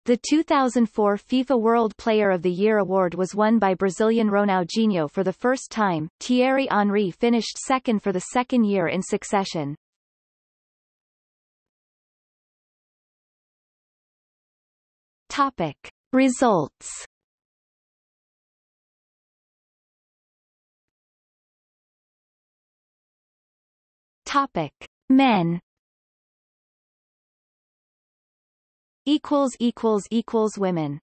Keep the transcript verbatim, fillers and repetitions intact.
The two thousand four FIFA World Player of the Year award was won by Brazilian Ronaldinho for the first time. Thierry Henry finished second for the second year in succession. Topic. Results. Topic. Men. Equals equals equals women.